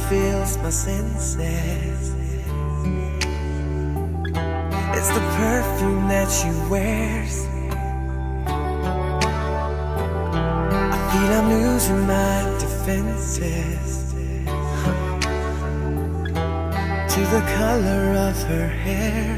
fills my senses. It's the perfume that she wears. I feel I'm losing my defenses to the color of her hair.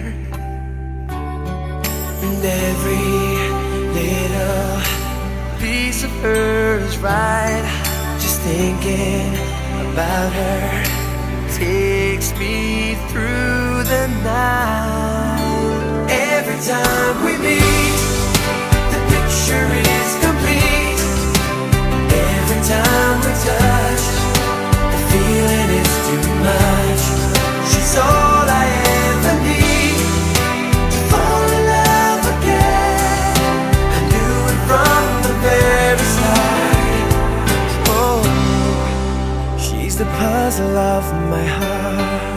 And every little piece of her is right. Just thinking about her takes me through the night. Every time we meet, the picture is complete. Every time we touch, the feeling is too much. She's all I ever need to fall in love again. I knew it from the very start. Oh, she's the puzzle of my heart.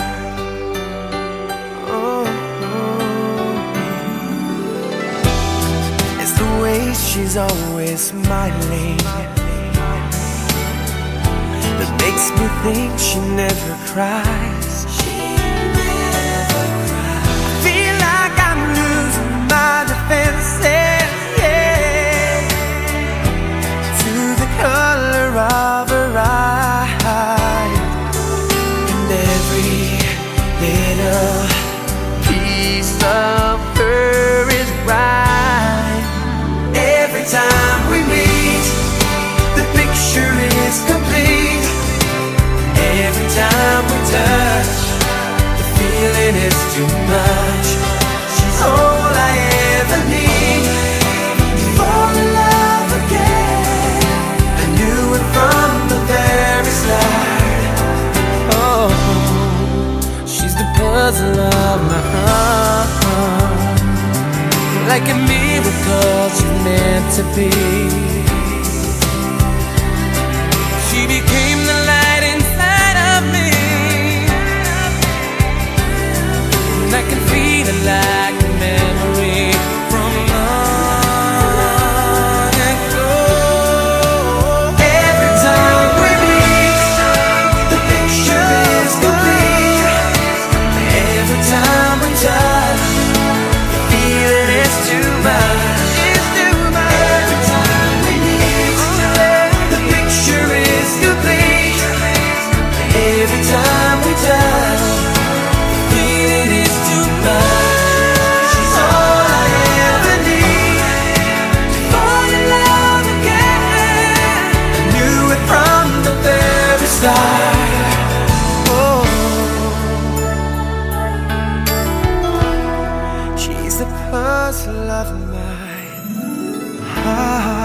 Oh, it's the way she's always smiling that makes me think she never cries. She never cries. I feel like I'm losing my defenses, yeah, to the color of her eyes. And every little piece of her is right. Every time we meet, the picture is complete. Every time we touch, the feeling is too much. She's all I ever need to fall in love again. I knew it from the very start. Oh, she's the puzzle of my heart. Like a miracle, she's meant to be. She became the light inside of me, and I can feel it like a memory from long ago. Every time we meet, the picture is complete. Every time we touch, the feeling is too much. Every time we meet, the picture is complete. Every time we touch, the feeling is too much. She's all I ever need to fall in love again. I knew it from the very start. Oh, she's the puzzle of my heart.